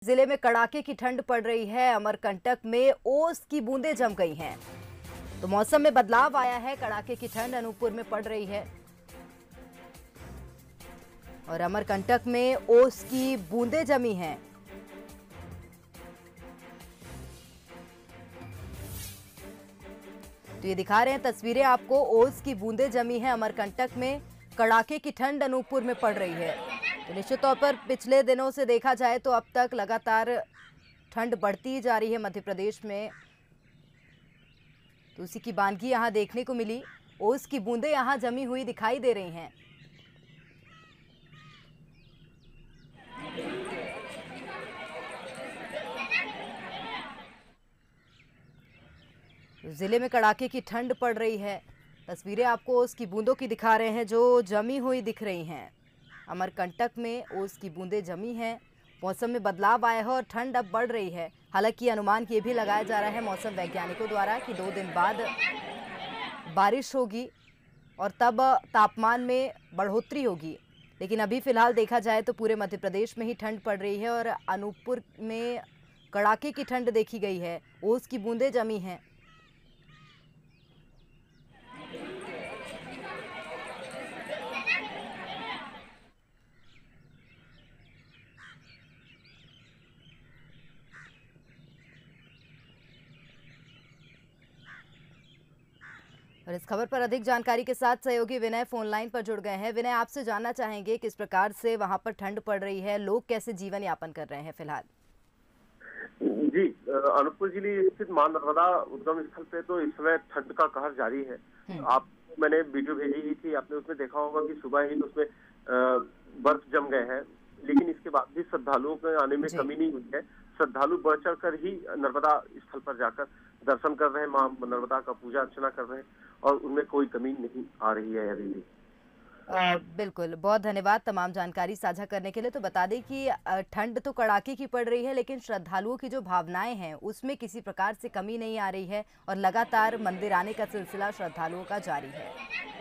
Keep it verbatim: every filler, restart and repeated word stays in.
जिले में कड़ाके की ठंड पड़ रही है। अमरकंटक में ओस की बूंदें जम गई हैं, तो मौसम में बदलाव आया है। कड़ाके की ठंड अनूपपुर में पड़ रही है और अमरकंटक में ओस की बूंदें जमी हैं। तो ये दिखा रहे हैं तस्वीरें आपको, ओस की बूंदें जमी हैं अमरकंटक में। कड़ाके की ठंड अनूपपुर में पड़ रही है। तो निश्चित तौर पर पिछले दिनों से देखा जाए तो अब तक लगातार ठंड बढ़ती जा रही है मध्य प्रदेश में। तो उसी की बानगी यहां देखने को मिली। ओस की बूंदें यहां जमी हुई दिखाई दे रही हैं। जिले में कड़ाके की ठंड पड़ रही है। तस्वीरें आपको ओस की बूंदों की दिखा रहे हैं जो जमी हुई दिख रही हैं। अमरकंटक में ओस की बूंदें जमी हैं। मौसम में बदलाव आया है और ठंड अब बढ़ रही है। हालांकि अनुमान ये भी लगाया जा रहा है मौसम वैज्ञानिकों द्वारा कि दो दिन बाद बारिश होगी और तब तापमान में बढ़ोतरी होगी। लेकिन अभी फिलहाल देखा जाए तो पूरे मध्य प्रदेश में ही ठंड पड़ रही है और अनूपपुर में कड़ाके की ठंड देखी गई है। ओस की बूंदें जमी हैं। और इस खबर पर अधिक जानकारी के साथ सहयोगी विनय फोन लाइन पर जुड़ गए हैं। विनय, आपसे जानना चाहेंगे किस प्रकार से वहां पर ठंड पड़ रही है, लोग कैसे जीवन यापन कर रहे हैं फिलहाल? जी, अनूपपुर जिले स्थित मां नर्मदा उद्गम स्थल पे तो इस समय ठंड का कहर जारी है। आप मैंने वीडियो भेजी ही थी, आपने उसमें देखा होगा कि सुबह ही उसमें बर्फ जम गए हैं, लेकिन इसके बाद भी श्रद्धालुओं के आने में कमी नहीं हुई है। श्रद्धालु बढ़ चढ़ कर ही नर्मदा स्थल पर जाकर दर्शन कर रहे हैं, मां नर्मदा का पूजा अर्चना कर रहे हैं और उनमें कोई कमी नहीं आ रही है अभी भी। आ, बिल्कुल, बहुत धन्यवाद तमाम जानकारी साझा करने के लिए। तो बता दें कि ठंड तो कड़ाके की पड़ रही है, लेकिन श्रद्धालुओं की जो भावनाएं हैं उसमें किसी प्रकार से कमी नहीं आ रही है और लगातार मंदिर आने का सिलसिला श्रद्धालुओं का जारी है।